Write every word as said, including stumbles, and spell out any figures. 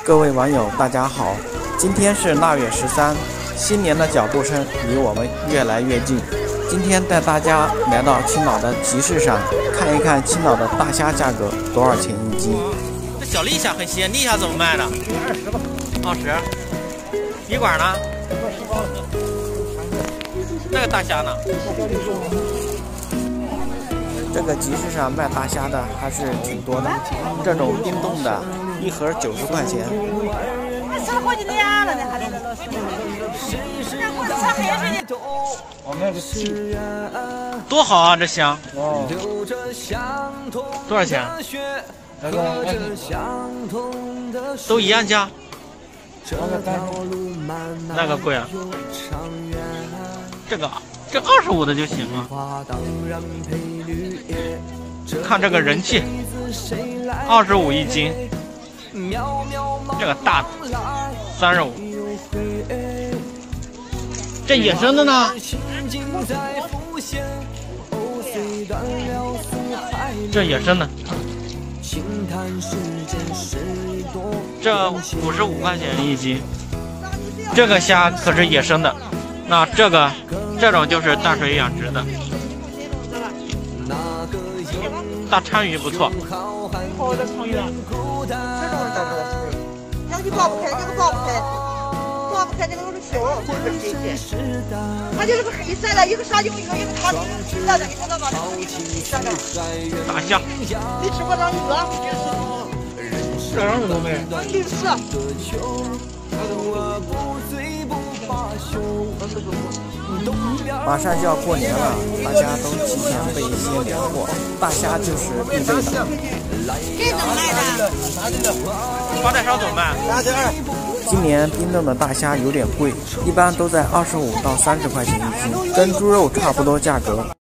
各位网友，大家好！今天是腊月十三，新年的脚步声离我们越来越近。今天带大家来到青岛的集市上，看一看青岛的大虾价格多少钱一斤。 这小立虾很鲜，立虾怎么卖的？ 二十吧。 二十。米管呢？那个大虾呢？ 这个集市上卖大虾的还是挺多的，这种冰冻的，一盒九十块钱。 吃了好几年了呢，还得老师。我吃海水的。 我们那个气多好啊，这虾！ 哦， 多少钱？ 那个都一样价。 那个单那个贵啊。这个这二十五的就行了。看这个人气，二十五一斤。这个大的三十五。这野生的呢？这野生的，这五十五块钱一斤。这个虾可是野生的，那这个这种就是淡水养殖的。大鲳鱼不错。 好的鲳鱼啊，这种是在这儿。那你刮不开，这个刮不开，刮不开这个都是小，这是黑色。它就是个黑色的，一个沙丁鱼，一个它是黑色的，你看到吗？这个黑色的。 大虾。 你吃过章鱼啊？ 这样子都卖。 绿色。 马上就要过年了，大家都提前备一些年货，大虾就是必备的。 这怎么卖的？ 八带烧怎么卖？ 八点二。 今年冰冻的大虾有点贵，一般都在二十五到三十块钱一斤，跟猪肉差不多价格。